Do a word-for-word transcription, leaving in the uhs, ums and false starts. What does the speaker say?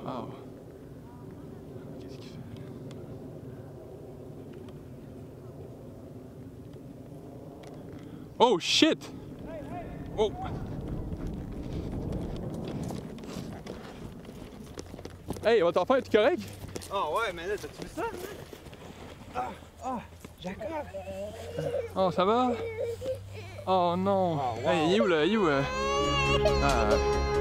Wow. Qu'est-ce qu'il fait? Oh shit! Oh! Hey, votre enfant est-tu correct? Oh ouais, mais là, t'as-tu vu ça? Ah, ah, Jacob! Oh, ça va? Oh non! Oh, wow. Hey, il est où là? Il est où? euh? Ah.